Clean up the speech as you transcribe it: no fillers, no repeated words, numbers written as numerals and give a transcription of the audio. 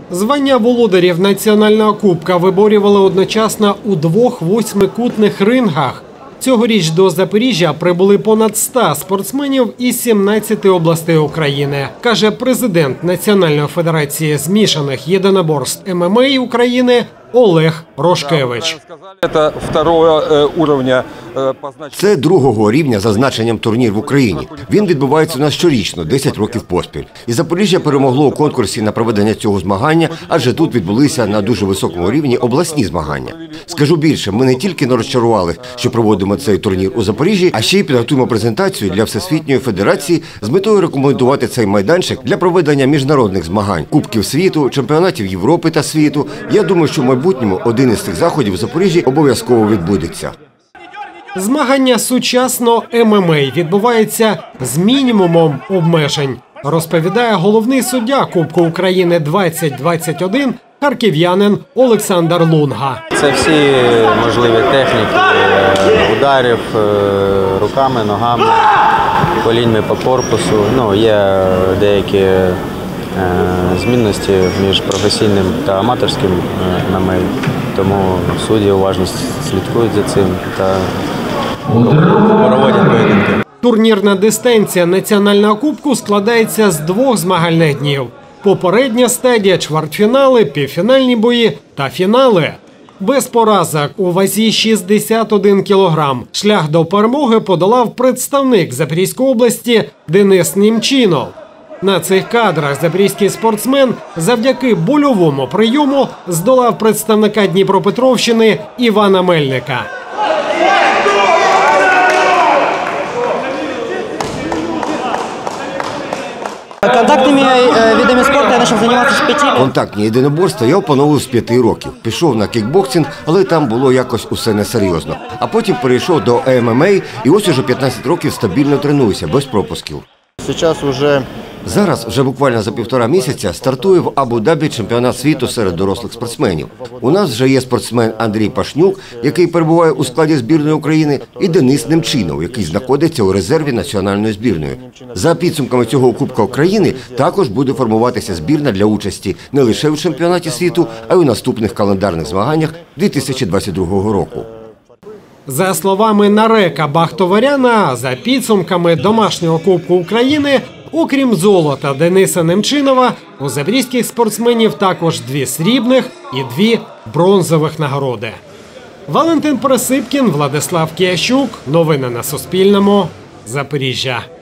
Звання володарів національного кубка виборювали одночасно у двох восьмикутних рингах. Цьогоріч до Запоріжжя прибули понад 100 спортсменів із 17 областей України, каже президент Національної федерації змішаних єдиноборств ММА України Олег Рошкевич. Це другого рівня за значенням турнір в Україні. Він відбувається у нас щорічно, 10 років поспіль. І Запоріжжя перемогло у конкурсі на проведення цього змагання, адже тут відбулися на дуже високому рівні обласні змагання. Скажу більше, ми не тільки не розчарували, що проводимо цей турнір у Запоріжжі, а ще й підготуємо презентацію для Всесвітньої федерації з метою рекомендувати цей майданчик для проведення міжнародних змагань, Кубків світу, чемпіонатів Європи та світу. Я думаю, що в майбутньому один із цих заходів у Запоріжжі обов'язково відбудеться. Змагання сучасного ММА відбувається з мінімумом обмежень, розповідає головний суддя Кубку України 2021 харків'янин Олександр Лунга. Це всі можливі техніки ударів руками, ногами, коліньми по корпусу. Є деякі змінності між професійним та аматорським ММА, тому судді уважно слідкують за цим та проводять поєдинки. Турнірна дистанція національного кубку складається з двох змагальних днів. Попередня стадія, чвертьфінали, півфінальні бої та фінали. Без поразок у вазі 61 кілограм шлях до перемоги подолав представник Запорізької області Денис Німчинов. На цих кадрах запорізький спортсмен завдяки больовому прийому здолав представника Дніпропетровщини Івана Мельника. Контактними видами спорту я почав займатися з 5 років. Контактні єдиноборства я опановував з 5 років. Пішов на кікбоксинг, але там було якось усе несерйозно. А потім перейшов до ММА і ось уже 15 років стабільно тренуюся, без пропусків. Зараз, вже буквально за 1,5 місяця, стартує в Абу-Дабі чемпіонат світу серед дорослих спортсменів. У нас вже є спортсмен Андрій Пашнюк, який перебуває у складі збірної України, і Денис Немчинов, який знаходиться у резерві національної збірної. За підсумками цього Кубка України також буде формуватися збірна для участі не лише у чемпіонаті світу, а й у наступних календарних змаганнях 2022 року. За словами Нарека Бахтоваряна, за підсумками домашнього Кубку України, окрім золота Дениса Немчинова, у запорізьких спортсменів також 2 срібних і 2 бронзових нагороди. Валентин Присипкін, Владислав Киящук. Новини на Суспільному. Запоріжжя.